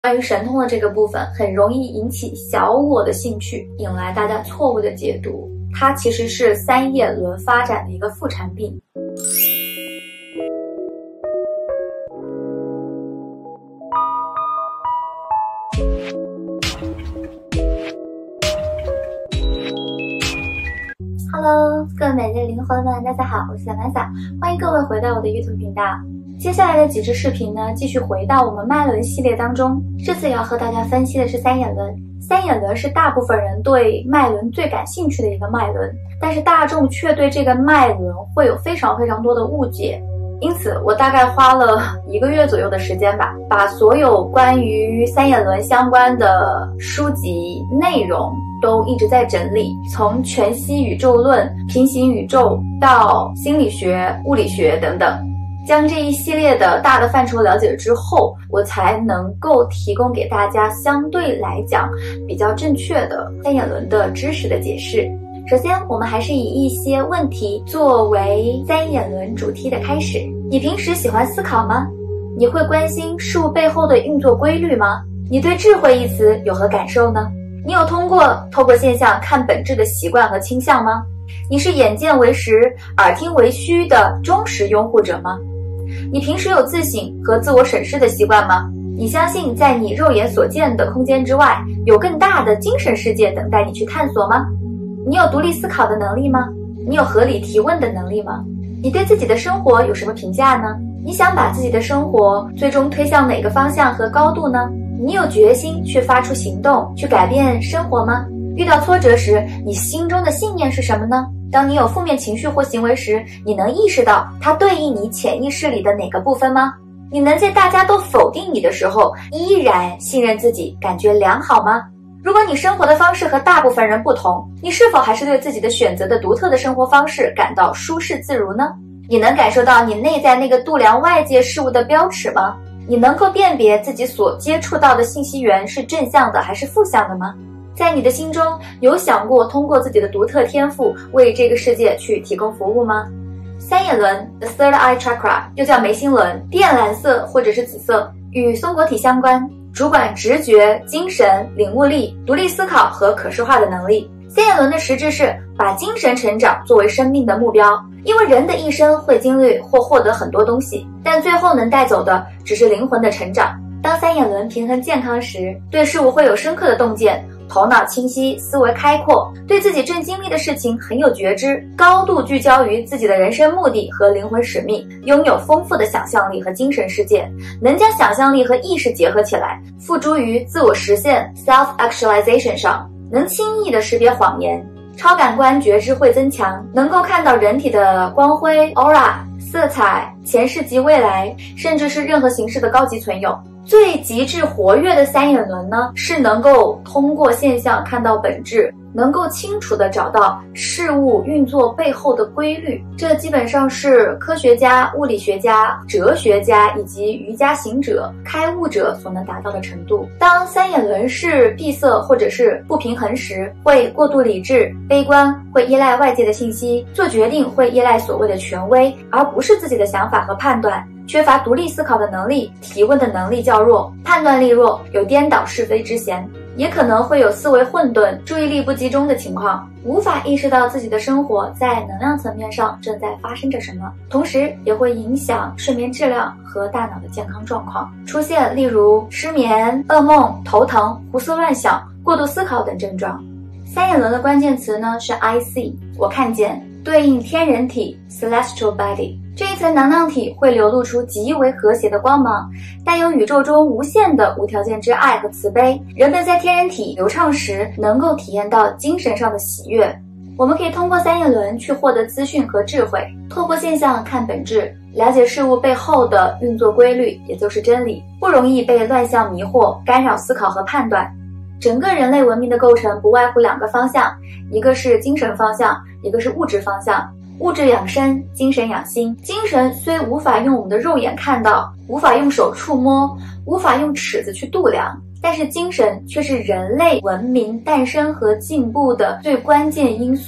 关于神通的这个部分，很容易引起小我的兴趣，引来大家错误的解读。它其实是三叶轮发展的一个副产品。Hello， 各位美丽的灵魂们，大家好，我是小曼萨，欢迎各位回到我的 YouTube 频道。接下来的几支视频呢，继续回到我们脉轮系列当中。这次要和大家分析的是三眼轮。三眼轮是大部分人对脉轮最感兴趣的一个脉轮，但是大众却对这个脉轮会有非常多的误解。因此，我大概花了1个月左右的时间吧，把所有关于三眼轮相关的书籍内容都一直在整理，从全息宇宙论、平行宇宙到心理学、物理学等等，将这一系列的大的范畴了解之后，我才能够提供给大家相对来讲比较正确的三眼轮的知识的解释。首先，我们还是以一些问题作为三眼轮主题的开始。你平时喜欢思考吗？你会关心事物背后的运作规律吗？你对智慧一词有何感受呢？你有透过现象看本质的习惯和倾向吗？你是眼见为实，耳听为虚的忠实拥护者吗？你平时有自省和自我审视的习惯吗？你相信在你肉眼所见的空间之外，有更大的精神世界等待你去探索吗？你有独立思考的能力吗？你有合理提问的能力吗？你对自己的生活有什么评价呢？你想把自己的生活最终推向哪个方向和高度呢？你有决心去发出行动，去改变生活吗？遇到挫折时，你心中的信念是什么呢？当你有负面情绪或行为时，你能意识到它对应你潜意识里的哪个部分吗？你能在大家都否定你的时候，依然信任自己，感觉良好吗？如果你生活的方式和大部分人不同，你是否还是对自己的选择的独特的生活方式感到舒适自如呢？你能感受到你内在那个度量外界事物的标尺吗？你能够辨别自己所接触到的信息源是正向的还是负向的吗？在你的心中有想过通过自己的独特天赋为这个世界去提供服务吗？三眼轮 The Third Eye Chakra 又叫眉心轮，靛蓝色或者是紫色，与松果体相关，主管直觉、精神、领悟力、独立思考和可视化的能力。三眼轮的实质是把精神成长作为生命的目标，因为人的一生会经历或获得很多东西，但最后能带走的只是灵魂的成长。当三眼轮平衡健康时，对事物会有深刻的洞见，头脑清晰，思维开阔，对自己正经历的事情很有觉知，高度聚焦于自己的人生目的和灵魂使命，拥有丰富的想象力和精神世界，能将想象力和意识结合起来，付诸于自我实现 self-actualization 上，能轻易地识别谎言，超感官觉知会增强，能够看到人体的光辉 aura、色彩、前世及未来，甚至是任何形式的高级存有。最极致活跃的三眼轮呢，是能够通过现象看到本质，能够清楚地找到事物运作背后的规律。这基本上是科学家、物理学家、哲学家以及瑜伽行者、开悟者所能达到的程度。当三眼轮是闭塞或者是不平衡时，会过度理智、悲观，会依赖外界的信息，做决定会依赖所谓的权威，而不是自己的想法和判断。缺乏独立思考的能力，提问的能力较弱，判断力弱，有颠倒是非之嫌，也可能会有思维混沌、注意力不集中的情况，无法意识到自己的生活在能量层面上正在发生着什么，同时也会影响睡眠质量和大脑的健康状况，出现例如失眠、噩梦、头疼、胡思乱想、过度思考等症状。三眼轮的关键词呢是 I see， 我看见，对应天人体 celestial body。这一层能量体会流露出极为和谐的光芒，带有宇宙中无限的无条件之爱和慈悲。人们在天人体流畅时，能够体验到精神上的喜悦。我们可以通过三眼轮去获得资讯和智慧，透过现象看本质，了解事物背后的运作规律，也就是真理，不容易被乱象迷惑，干扰思考和判断。整个人类文明的构成不外乎2个方向，一个是精神方向，一个是物质方向。物质养生，精神养心。精神虽无法用我们的肉眼看到，无法用手触摸，无法用尺子去度量，但是精神却是人类文明诞生和进步的最关键因素、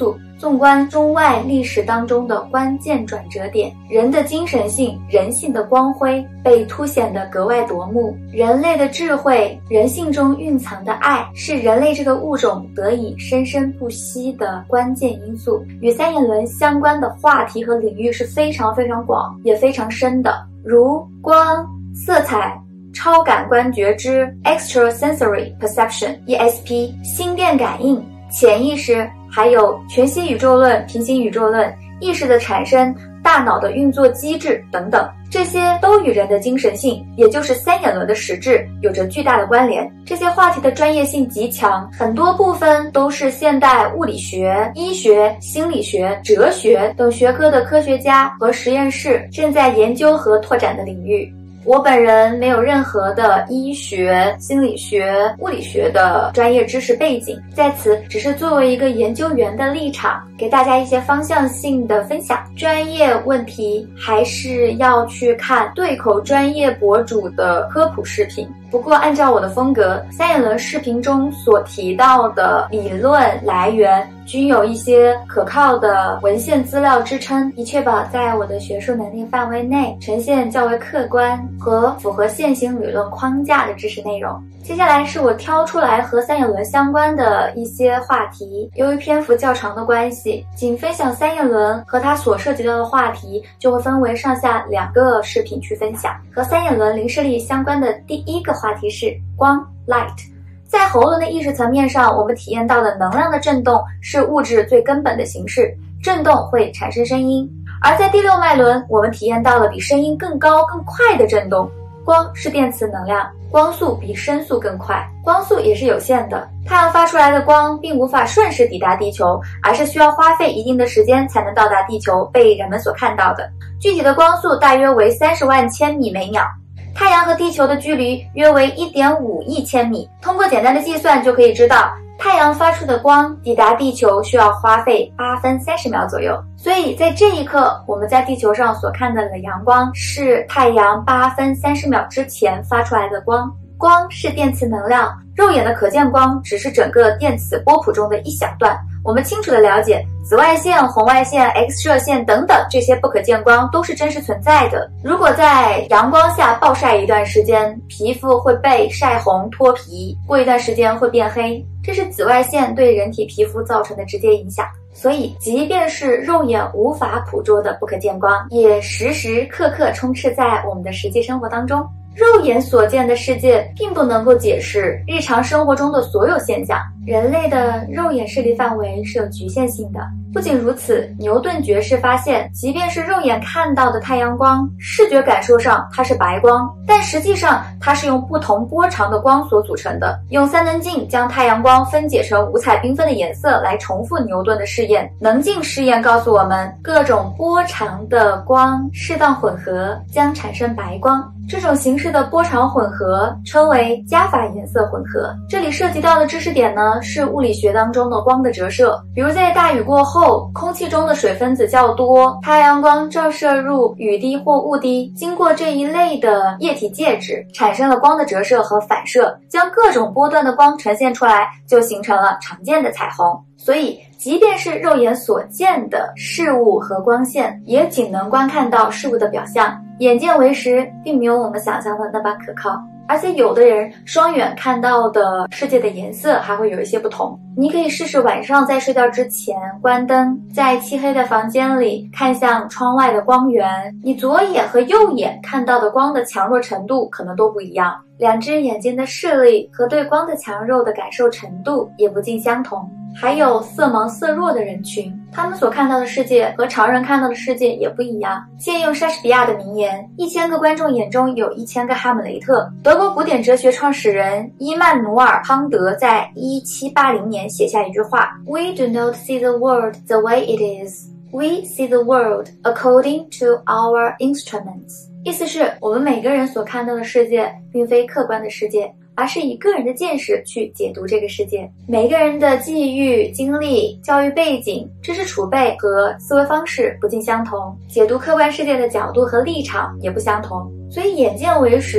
纵观中外历史当中的关键转折点，人的精神性、人性的光辉被凸显得格外夺目。人类的智慧、人性中蕴藏的爱，是人类这个物种得以生生不息的关键因素。与三眼轮相关的话题和领域是非常非常广，也非常深的，如光、色彩、超感官觉知 extrasensory perception ESP 心电感应、潜意识，还有全息宇宙论、平行宇宙论、意识的产生、大脑的运作机制等等，这些都与人的精神性，也就是三眼轮的实质有着巨大的关联。这些话题的专业性极强，很多部分都是现代物理学、医学、心理学、哲学等学科的科学家和实验室正在研究和拓展的领域。我本人没有任何的医学、心理学、物理学的专业知识背景，在此只是作为一个研究员的立场，给大家一些方向性的分享。专业问题还是要去看对口专业博主的科普视频。不过按照我的风格，三眼轮视频中所提到的理论来源均有一些可靠的文献资料支撑，以确保在我的学术能力范围内呈现较为客观和符合现行理论框架的知识内容。接下来是我挑出来和三眼轮相关的一些话题，由于篇幅较长的关系，仅分享三眼轮和它所涉及到的话题就会分为上下2个视频去分享。和三眼轮零视力相关的第一个话题是光 light。在喉轮的意识层面上，我们体验到的能量的振动是物质最根本的形式，振动会产生声音。而在第6脉轮，我们体验到了比声音更高更快的振动。光是电磁能量，光速比声速更快，光速也是有限的。太阳发出来的光并无法瞬时抵达地球，而是需要花费一定的时间才能到达地球，被人们所看到的。具体的光速大约为30万千米每秒。太阳和地球的距离约为1.5亿千米，通过简单的计算就可以知道，太阳发出的光抵达地球需要花费8分30秒左右。所以在这一刻，我们在地球上所看到的阳光是太阳8分30秒之前发出来的光。光是电磁能量，肉眼的可见光只是整个电磁波谱中的一小段。我们清楚地了解，紫外线、红外线、X 射线等等这些不可见光都是真实存在的。如果在阳光下暴晒一段时间，皮肤会被晒红脱皮，过一段时间会变黑，这是紫外线对人体皮肤造成的直接影响。所以即便是肉眼无法捕捉的不可见光，也时时刻刻充斥在我们的实际生活当中。肉眼所见的世界并不能够解释日常生活中的所有现象，人类的肉眼视力范围是有局限性的。不仅如此，牛顿爵士发现，即便是肉眼看到的太阳光，视觉感受上它是白光，但实际上它是用不同波长的光所组成的。用三棱镜将太阳光分解成五彩缤纷的颜色来重复牛顿的试验。棱镜试验告诉我们，各种波长的光适当混合将产生白光。这种形式的波长混合称为加法颜色混合。这里涉及到的知识点呢，是物理学当中的光的折射。比如在大雨过后，空气中的水分子较多，太阳光照射入雨滴或雾滴，经过这一类的液体介质，产生了光的折射和反射，将各种波段的光呈现出来，就形成了常见的彩虹。所以即便是肉眼所见的事物和光线，也仅能观看到事物的表象，眼见为实，并没有我们想象的那般可靠。而且有的人双眼看到的世界的颜色还会有一些不同。你可以试试晚上在睡觉之前关灯，在漆黑的房间里看向窗外的光源，你左眼和右眼看到的光的强弱程度可能都不一样，两只眼睛的视力和对光的强弱的感受程度也不尽相同。还有色盲色弱的人群，他们所看到的世界和常人看到的世界也不一样。借用莎士比亚的名言，1000个观众眼中有1000个哈姆雷特。德国古典哲学创始人伊曼努尔·康德在1780年写下一句话 ：We do not see the world the way it is. We see the world according to our instruments. 意思是我们每个人所看到的世界并非客观的世界，而是以个人的见识去解读这个世界。每个人的际遇、经历、教育背景、知识储备和思维方式不尽相同，解读客观世界的角度和立场也不相同。所以眼见为实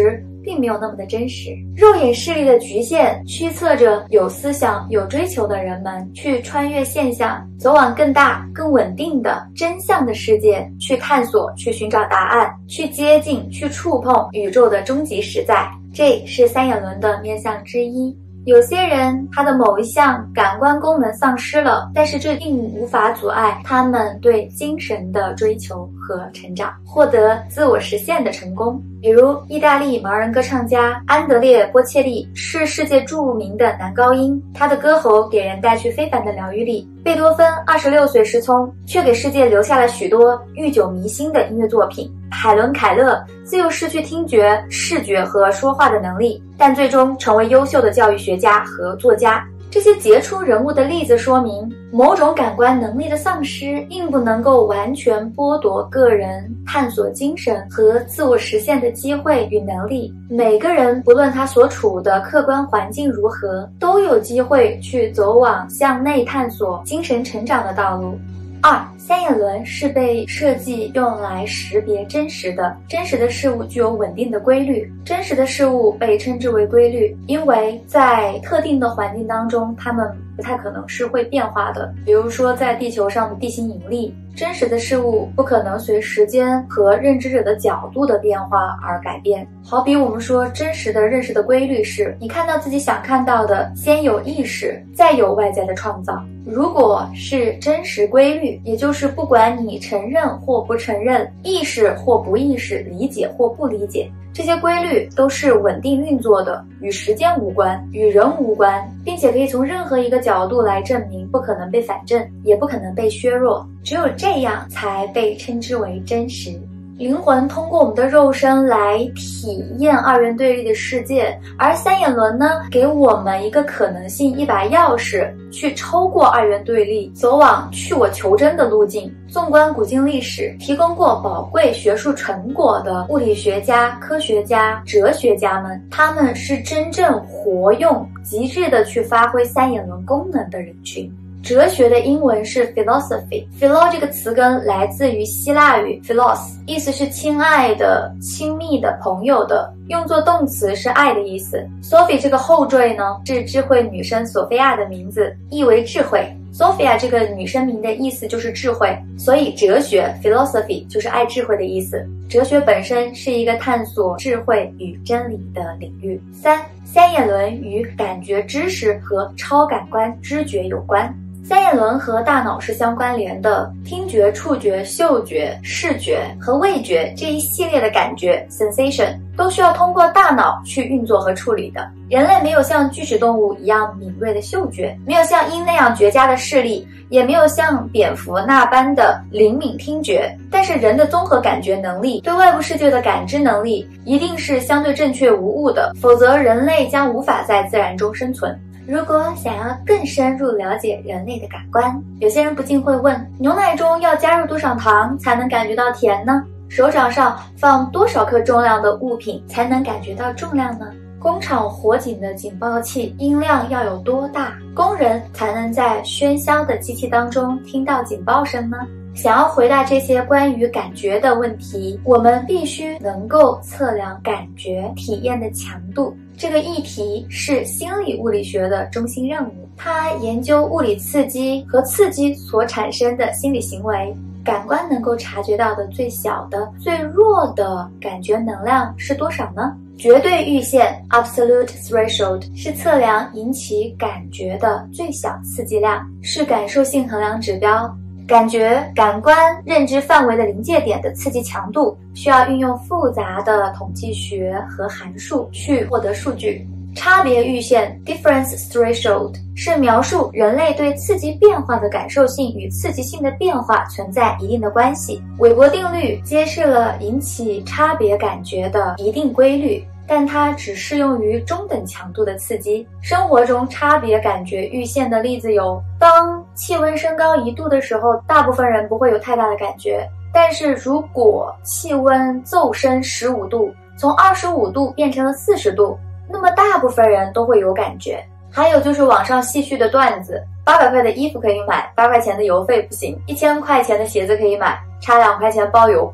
并没有那么的真实。肉眼视力的局限驱策着有思想、有追求的人们去穿越现象，走往更大、更稳定的真相的世界，去探索、去寻找答案，去接近、去触碰宇宙的终极实在。这是三眼轮的面向之一。有些人他的某一项感官功能丧失了，但是这并无法阻碍他们对精神的追求和成长，获得自我实现的成功。比如意大利盲人歌唱家安德烈·波切利是世界著名的男高音，他的歌喉给人带去非凡的疗愈力。贝多芬26岁失聪，却给世界留下了许多历久弥新的音乐作品。海伦·凯勒自幼失去听觉、视觉和说话的能力，但最终成为优秀的教育学家和作家。这些杰出人物的例子说明，某种感官能力的丧失并不能够完全剥夺个人探索精神和自我实现的机会与能力。每个人不论他所处的客观环境如何，都有机会去走往向内探索精神成长的道路。2. 三眼轮是被设计用来识别真实的事物具有稳定的规律。真实的事物被称之为规律，因为在特定的环境当中，它们不太可能是会变化的。比如说在地球上的地心引力，真实的事物不可能随时间和认知者的角度的变化而改变。好比我们说真实的认识的规律是，你看到自己想看到的，先有意识，再有外在的创造。如果是真实规律，也就是不管你承认或不承认，意识或不意识，理解或不理解，这些规律都是稳定运作的，与时间无关，与人无关，并且可以从任何一个角度来证明，不可能被反证，也不可能被削弱，只有这样才被称之为真实。灵魂通过我们的肉身来体验二元对立的世界，而三眼轮呢，给我们一个可能性，一把钥匙，去抽过二元对立，走往去我求真的路径。纵观古今历史，提供过宝贵学术成果的物理学家、科学家、哲学家们，他们是真正活用、极致的去发挥三眼轮功能的人群。哲学的英文是 philosophy，philo 这个词根来自于希腊语 philos， 意思是亲爱的、亲密的、朋友的，用作动词是爱的意思。Sophie 这个后缀呢，是智慧女神索菲亚的名字，意为智慧。Sophia 这个女生名的意思就是智慧，所以哲学 philosophy 就是爱智慧的意思。哲学本身是一个探索智慧与真理的领域。3. 三眼轮与感觉知识和超感官知觉有关。三眼轮和大脑是相关联的，听觉、触觉、嗅觉、视觉和味觉这一系列的感觉 sensation 都需要通过大脑去运作和处理的。人类没有像巨齿动物一样敏锐的嗅觉，没有像鹰那样绝佳的视力，也没有像蝙蝠那般的灵敏听觉，但是人的综合感觉能力，对外部世界的感知能力一定是相对正确无误的，否则人类将无法在自然中生存。如果想要更深入了解人类的感官，有些人不禁会问，牛奶中要加入多少糖才能感觉到甜呢？手掌上放多少克重量的物品才能感觉到重量呢？工厂火警的警报器音量要有多大，工人才能在喧嚣的机器当中听到警报声呢？想要回答这些关于感觉的问题，我们必须能够测量感觉体验的强度。这个议题是心理物理学的中心任务，它研究物理刺激和刺激所产生的心理行为。感官能够察觉到的最小的、最弱的感觉能量是多少呢？绝对阈限 （absolute threshold） 是测量引起感觉的最小刺激量，是感受性衡量指标。感觉、感官、认知范围的临界点的刺激强度，需要运用复杂的统计学和函数去获得数据。差别阈限 （difference threshold） 是描述人类对刺激变化的感受性与刺激性的变化存在一定的关系。韦伯定律揭示了引起差别感觉的一定规律，但它只适用于中等强度的刺激。生活中差别感觉阈限的例子有，当气温升高1度的时候，大部分人不会有太大的感觉，但是如果气温骤升15度，从25度变成了40度，那么大部分人都会有感觉。还有就是网上戏谑的段子，800块的衣服可以买，8块钱的邮费不行；1000块钱的鞋子可以买，差2块钱包邮不行。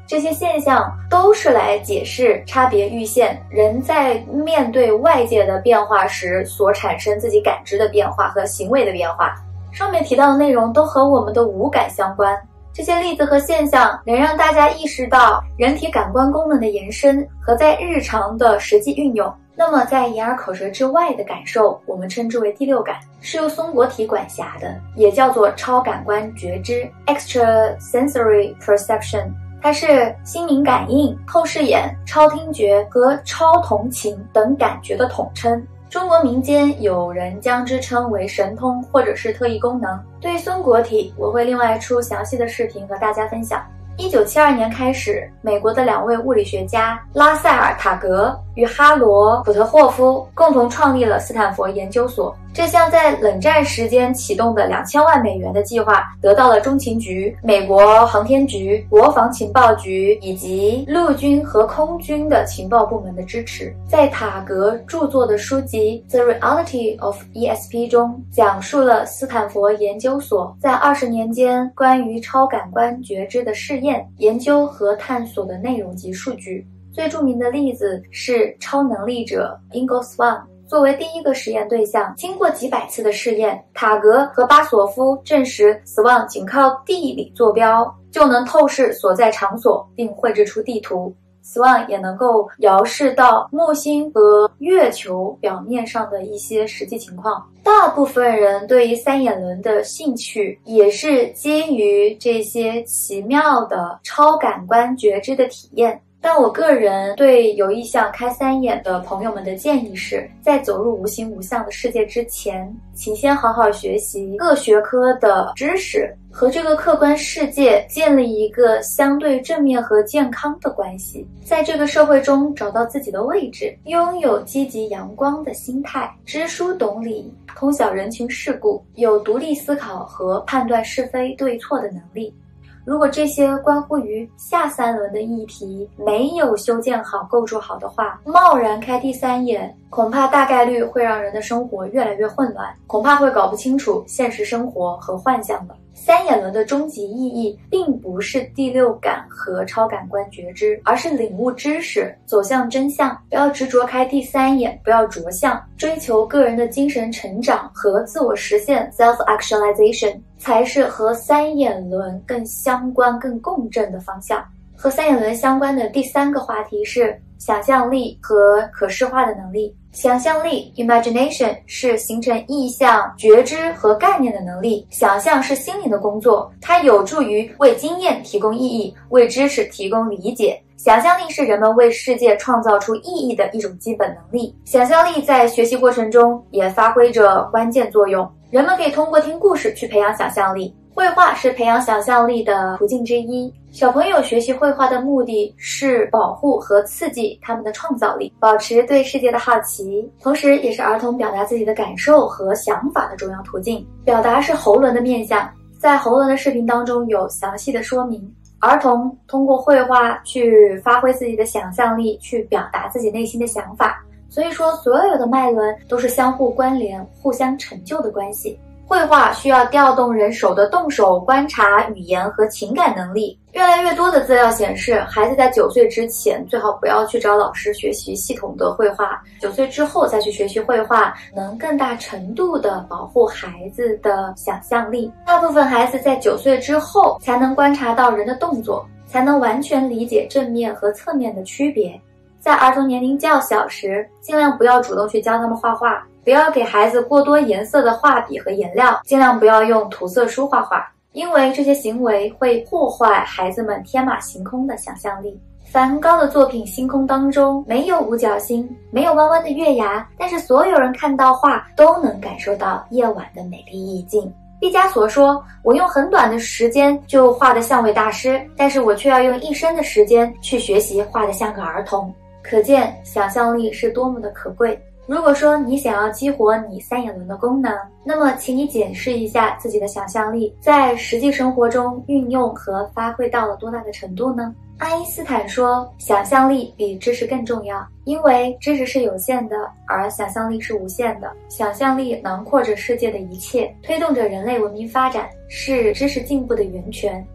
这些现象都是来解释差别阈限，人在面对外界的变化时所产生自己感知的变化和行为的变化。上面提到的内容都和我们的五感相关，这些例子和现象能让大家意识到人体感官功能的延伸和在日常的实际运用。那么在眼耳口舌之外的感受，我们称之为第六感，是由松果体管辖的，也叫做超感官觉知 （extrasensory perception）。它是心灵感应、透视眼、超听觉和超同情等感觉的统称。中国民间有人将之称为神通或者是特异功能。对于松果体，我会另外出详细的视频和大家分享。1972年开始，美国的2位物理学家拉塞尔·塔格与哈罗·普特霍夫共同创立了斯坦福研究所。这项在冷战时间启动的2000万美元的计划，得到了中情局、美国航天局、国防情报局以及陆军和空军的情报部门的支持。在塔格著作的书籍《The Reality of ESP》中，讲述了斯坦福研究所在20年间关于超感官觉知的试验、研究和探索的内容及数据。最著名的例子是超能力者 Ingo Swann。作为第一个实验对象，经过几百次的试验，塔格和巴索夫证实Swann仅靠地理坐标就能透视所在场所并绘制出地图。Swann 也能够遥视到木星和月球表面上的一些实际情况。大部分人对于三眼轮的兴趣也是基于这些奇妙的超感官觉知的体验。但我个人对有意向开三眼的朋友们的建议是，在走入无形无相的世界之前，请先好好学习各学科的知识，和这个客观世界建立一个相对正面和健康的关系，在这个社会中找到自己的位置，拥有积极阳光的心态，知书懂礼，通晓人情世故，有独立思考和判断是非对错的能力。如果这些关乎于下三轮的议题没有修建好、构筑好的话，贸然开第三眼，恐怕大概率会让人的生活越来越混乱，恐怕会搞不清楚现实生活和幻象的。三眼轮的终极意义并不是第六感和超感官觉知，而是领悟知识，走向真相。不要执着开第三眼，不要着相，追求个人的精神成长和自我实现 self-actualization 才是和三眼轮更相关、更共振的方向。和三眼轮相关的第三个话题是想象力和可视化的能力。想象力 imagination 是形成意象、觉知和概念的能力。想象是心灵的工作，它有助于为经验提供意义，为知识提供理解。想象力是人们为世界创造出意义的一种基本能力。想象力在学习过程中也发挥着关键作用。人们可以通过听故事去培养想象力。绘画是培养想象力的途径之一。小朋友学习绘画的目的是保护和刺激他们的创造力，保持对世界的好奇，同时也是儿童表达自己的感受和想法的重要途径。表达是喉轮的面向，在喉轮的视频当中有详细的说明。儿童通过绘画去发挥自己的想象力，去表达自己内心的想法。所以说，所有的脉轮都是相互关联、互相成就的关系。绘画需要调动人手的动手、观察、语言和情感能力。越来越多的资料显示，孩子在9岁之前最好不要去找老师学习系统的绘画，9岁之后再去学习绘画，能更大程度的保护孩子的想象力。大部分孩子在9岁之后才能观察到人的动作，才能完全理解正面和侧面的区别。在儿童年龄较小时，尽量不要主动去教他们画画，不要给孩子过多颜色的画笔和颜料，尽量不要用涂色书画画，因为这些行为会破坏孩子们天马行空的想象力。梵高的作品《星空》当中没有五角星，没有弯弯的月牙，但是所有人看到画都能感受到夜晚的美丽意境。毕加索说，我用很短的时间就画得像位大师，但是我却要用一生的时间去学习画得像个儿童。可见想象力是多么的可贵。如果说你想要激活你三眼轮的功能，那么请你检视一下自己的想象力在实际生活中运用和发挥到了多大的程度呢？爱因斯坦说，想象力比知识更重要，因为知识是有限的，而想象力是无限的。想象力囊括着世界的一切，推动着人类文明发展，是知识进步的源泉。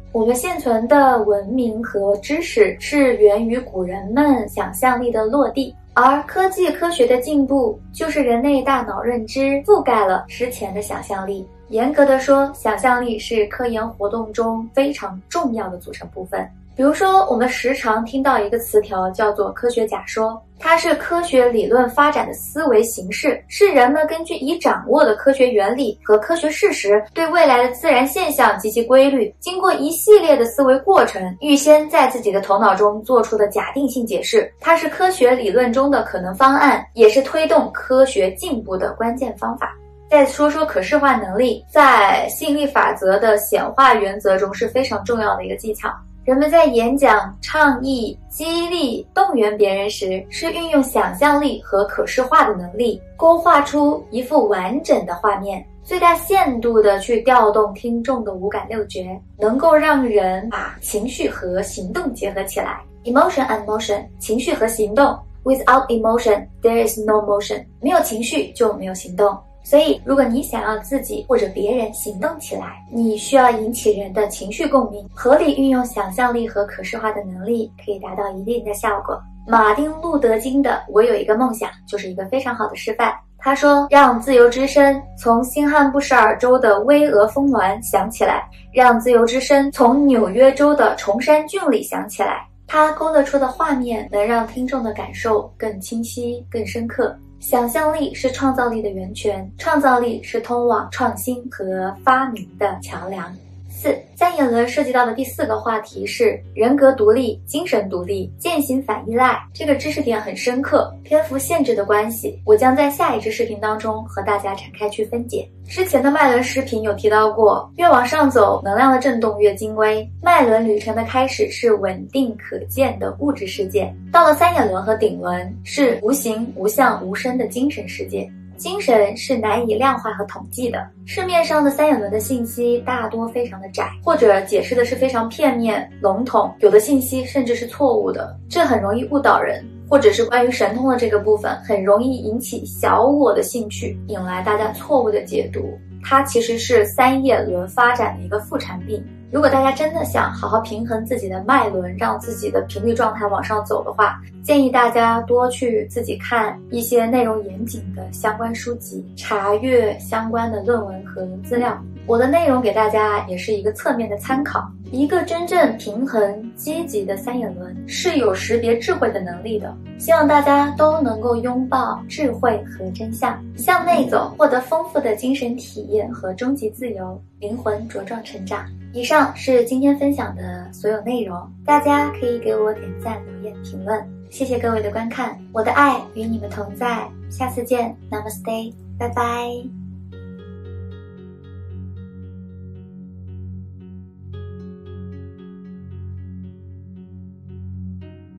我们现存的文明和知识是源于古人们想象力的落地，而科技科学的进步就是人类大脑认知覆盖了之前的想象力。严格的说，想象力是科研活动中非常重要的组成部分。比如说，我们时常听到一个词条叫做科学假说，它是科学理论发展的思维形式，是人们根据已掌握的科学原理和科学事实，对未来的自然现象及其规律，经过一系列的思维过程，预先在自己的头脑中做出的假定性解释。它是科学理论中的可能方案，也是推动科学进步的关键方法。再说说可视化能力，在吸引力法则的显化原则中是非常重要的一个技巧。人们在演讲、倡议、激励、动员别人时，是运用想象力和可视化的能力，勾画出一幅完整的画面，最大限度地去调动听众的五感六觉，能够让人把情绪和行动结合起来。Emotion and motion， 情绪和行动。Without emotion, there is no motion。 没有情绪就没有行动。所以，如果你想要自己或者别人行动起来，你需要引起人的情绪共鸣，合理运用想象力和可视化的能力，可以达到一定的效果。马丁·路德·金的《我有一个梦想》就是一个非常好的示范。他说，让自由之声从新罕布什尔州的巍峨峰峦响起来，让自由之声从纽约州的崇山峻岭响起来。他勾勒出的画面能让听众的感受更清晰、更深刻。想象力是创造力的源泉，创造力是通往创新和发明的桥梁。4. 三眼轮涉及到的第4个话题是人格独立、精神独立、践行反依赖。这个知识点很深刻，篇幅限制的关系，我将在下一支视频当中和大家展开去分解。之前的脉轮视频有提到过，越往上走，能量的震动越精微。脉轮旅程的开始是稳定可见的物质世界，到了三眼轮和顶轮是无形、无相、无声的精神世界。精神是难以量化和统计的，市面上的三眼轮的信息大多非常的窄，或者解释的是非常片面、笼统，有的信息甚至是错误的，这很容易误导人。或者是关于神通的这个部分，很容易引起小我的兴趣，引来大家错误的解读。它其实是三眼轮发展的一个副产品。如果大家真的想好好平衡自己的脉轮，让自己的频率状态往上走的话，建议大家多去自己看一些内容严谨的相关书籍，查阅相关的论文和资料。我的内容给大家也是一个侧面的参考。一个真正平衡、积极的三眼轮是有识别智慧的能力的。希望大家都能够拥抱智慧和真相，向内走，获得丰富的精神体验和终极自由，灵魂茁壮成长。以上是今天分享的所有内容，大家可以给我点赞、留言、评论。谢谢各位的观看，我的爱与你们同在，下次见 ，Namaste， 拜拜。